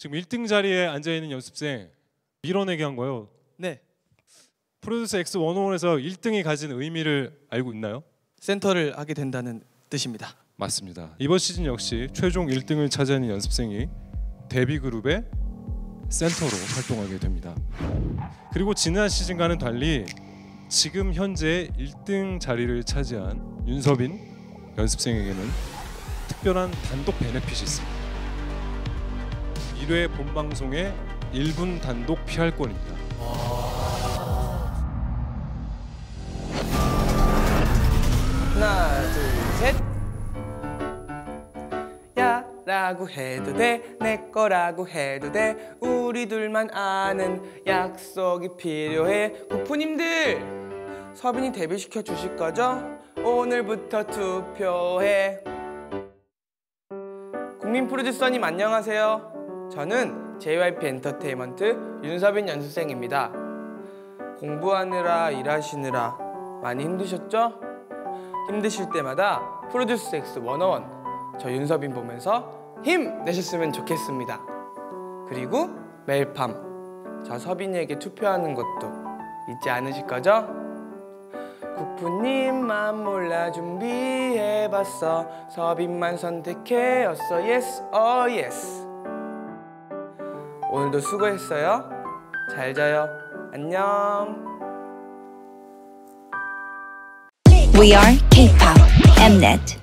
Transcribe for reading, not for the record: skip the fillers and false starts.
지금 1등 자리에 앉아있는 연습생 밀어내게 한 거예요. 네. 프로듀스 X101에서 1등이 가진 의미를 알고 있나요? 센터를 하게 된다는 뜻입니다. 맞습니다. 이번 시즌 역시 최종 1등을 차지하는 연습생이 데뷔 그룹의 센터로 활동하게 됩니다. 그리고 지난 시즌과는 달리 지금 현재 1등 자리를 차지한 윤서빈 연습생에게는 특별한 단독 베네핏이 있습니다. 1회 본방송의 1분 단독 PR권입니다. 하나, 둘, 셋. 야 라고 해도 돼, 내 거라고 해도 돼, 우리 둘만 아는 약속이 필요해. 부프님들, 서빈이 데뷔시켜 주실 거죠? 오늘부터 투표해. 국민 프로듀서님 안녕하세요. 저는 JYP 엔터테인먼트 윤서빈 연습생입니다. 공부하느라 일하시느라 많이 힘드셨죠? 힘드실 때마다 프로듀스 X101 저 윤서빈 보면서 힘내셨으면 좋겠습니다. 그리고 매일 밤 저 서빈이에게 투표하는 것도 잊지 않으실 거죠? 국부님만 몰라 준비해봤어, 서빈만 선택해였어. Yes, oh yes. 오늘도 수고했어요. 잘 자요. 안녕. We are K-pop Mnet.